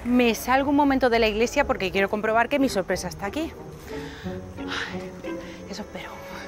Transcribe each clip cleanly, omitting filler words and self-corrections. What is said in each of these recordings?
me salgo un momento de la iglesia porque quiero comprobar que mi sorpresa está aquí. Ay, eso espero.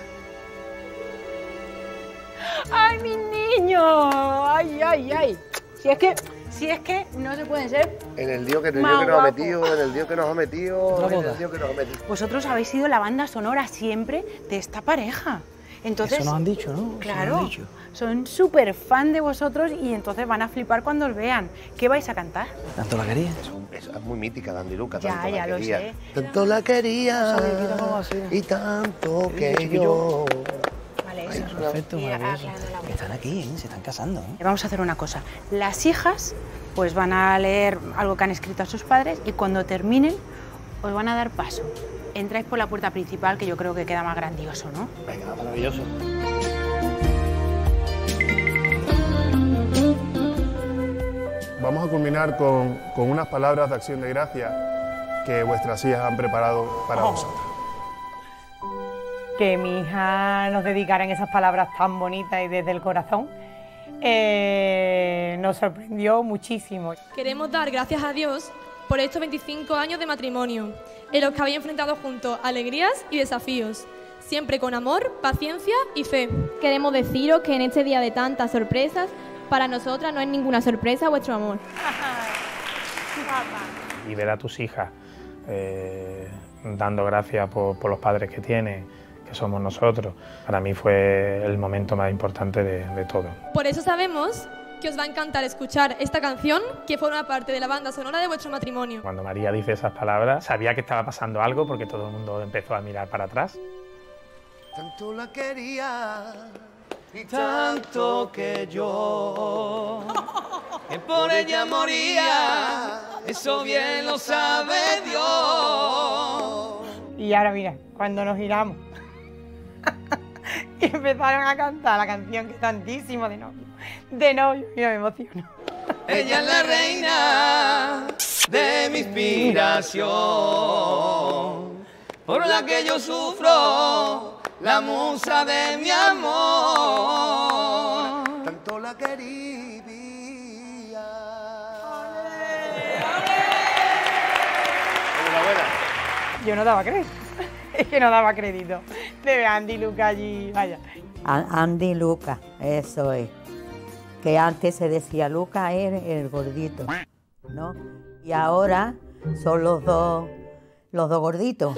¡Ay, mi niño! ¡Ay, ay, ay! Si es que no se pueden ser. En el lío que nos ha metido, en el lío que nos ha metido, en el lío que nos ha metido. Vosotros habéis sido la banda sonora siempre de esta pareja. Entonces, eso nos han dicho, ¿no? Claro, son súper fan de vosotros y entonces van a flipar cuando os vean. ¿Qué vais a cantar? ¿Tanto la quería? Es muy mítica, Dandy Luca. Ya lo sé. Tanto la quería y tanto que yo... Vale, eso. Perfecto, maravilloso. Están aquí, ¿eh? Se están casando, ¿eh? Vamos a hacer una cosa. Las hijas pues van a leer algo que han escrito a sus padres y cuando terminen os van a dar paso. Entráis por la puerta principal, que yo creo que queda más grandioso, ¿no? Venga, maravilloso. Vamos a culminar con unas palabras de acción de gracia que vuestras hijas han preparado para vosotros. Que mi hija nos dedicaran esas palabras tan bonitas y desde el corazón nos sorprendió muchísimo. Queremos dar gracias a Dios por estos 25 años de matrimonio, en los que habéis enfrentado juntos alegrías y desafíos, siempre con amor, paciencia y fe. Queremos deciros que en este día de tantas sorpresas, para nosotras no es ninguna sorpresa vuestro amor. Y ver a tus hijas dando gracias por los padres que tienen, que somos nosotros, para mí fue el momento más importante de todo. Por eso sabemos que os va a encantar escuchar esta canción que forma parte de la banda sonora de vuestro matrimonio. Cuando María dice esas palabras, sabía que estaba pasando algo porque todo el mundo empezó a mirar para atrás. Tanto la quería y tanto que yo, que por ella moría, eso bien lo sabe Dios. Y ahora mira, cuando nos giramos y empezaron a cantar la canción que es tantísimo de novio, mira, me emociono. Ella es la reina de mi inspiración, por la que yo sufro, la musa de mi amor. Tanto la quería. Enhorabuena. Yo no daba crédito, es que no daba crédito de ver a Andy Luca allí, vaya. Andy Luca, eso es. Que antes se decía Luca era el gordito, ¿no? Y ahora son los dos gorditos.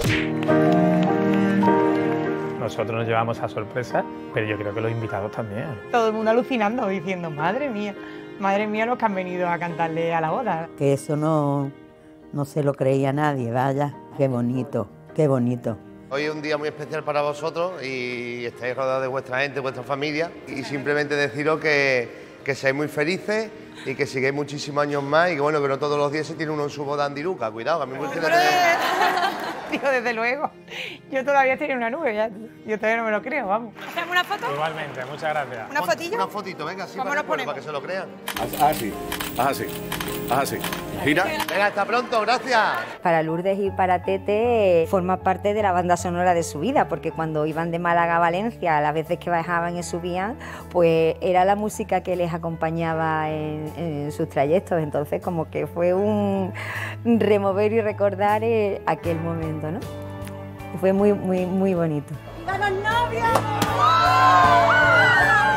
Nosotros nos llevamos a sorpresa, pero yo creo que los invitados también. Todo el mundo alucinando, diciendo, madre mía los que han venido a cantarle a la boda. Que eso no se lo creía nadie, vaya. Qué bonito, qué bonito. Hoy es un día muy especial para vosotros y estáis rodeados de vuestra gente, vuestra familia. Y simplemente deciros que seáis muy felices y que sigáis muchísimos años más y que bueno, que no todos los días se tiene uno en su boda Andy Luca. Cuidado, que a mí me gusta Digo, desde luego, yo todavía estoy en una nube, ya. Yo todavía no me lo creo, vamos. ¿Hacemos una foto? Igualmente, muchas gracias. ¿Una fotillo? Una fotito, venga, así ¿Cómo para, nos ponemos? para que se lo crean. Así, así, así. Gira. Venga, hasta pronto, gracias. Para Lourdes y para Tete forma parte de la banda sonora de su vida, porque cuando iban de Málaga a Valencia, las veces que bajaban y subían, pues era la música que les acompañaba en sus trayectos. Entonces como que fue un remover y recordar aquel momento, ¿no? Fue muy, muy, muy bonito. ¡Vamos, novios!